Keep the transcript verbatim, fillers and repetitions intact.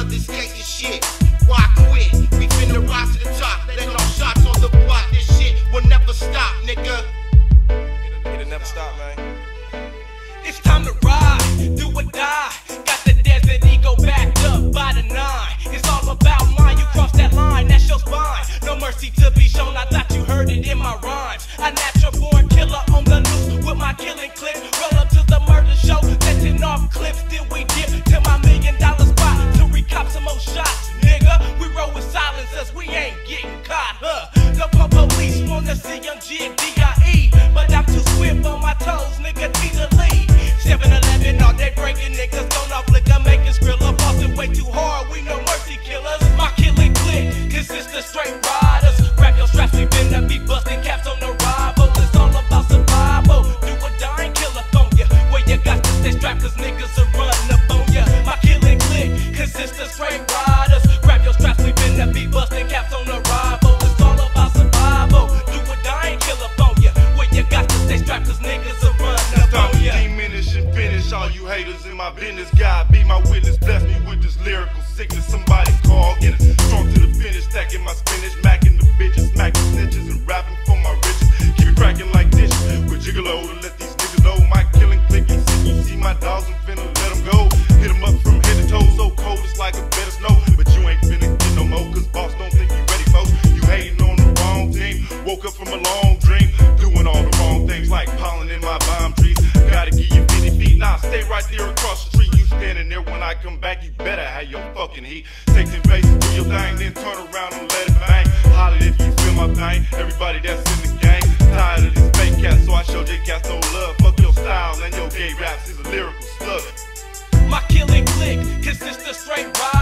this case is shit. Why quit? We finna rise to the top. Let no shots on the block. This shit will never stop, nigga. It'll never stop, man. It's time to ride, do or die. Got the desert ego backed up by the nine. It's all about mine. You cross that line, that's your spine. No mercy to be shown. I thought you heard it in my rhymes. A natural born killer on the loose with my killing clip. Roll up to the murder show, letting off clips. Then we dip to my million dollar spot to recop some more shots, nigga. We roll with silencers, we ain't getting caught, huh? The police wanna see young G and D I E, but I'm too swift on my toes, nigga. T the lead. seven eleven all day breaking niggas, don't off liquor, making skrill up, bustin' way too hard. We no mercy killers. My killing clique consists of straight riders. Grab your straps, we finna be busting caps on the rival. It's all about survival. Do or die and kill up on ya. Where you got to stay strapped, cause niggas are running up on ya. My killing clique consists of straight riders. Grab your straps, we finna be busting caps on the rival. It's all about survival. Do or die and kill up on ya. Where you got to stay strapped, cause niggas are running up on ya. Diminish and finish all you haters in my business. God be my witness, bless me with this lyrical sickness. Somebody call, get it strong to the finish. Stacking my spinach, macking the bitches, smacking snitches, and rapping for my riches. Keep it cracking like this with Jiggalo to let these niggas know my killing clique ain't sick. You see my dogs, I'm finna let them go. Hit them up from head to toe, so cold it's like a bed of snow. But you ain't finna get no more, cause boss don't think you ready, folks. You hating on the wrong team. Woke up from a long dream, doing all the wrong things like pollen in my bomb trees. Gotta give you fifty feet, nah, stay right there across the street. You standing there when I come back, you better have your fucking heat. Take ten paces, do your thing, then turn around and let it bang. Holler if you feel my pain, everybody that's in the gang. Tired of these fake cats, so I show J cats no love. Fuck your style and your gay raps is a lyrical slug. My killing clique consists of straight ride.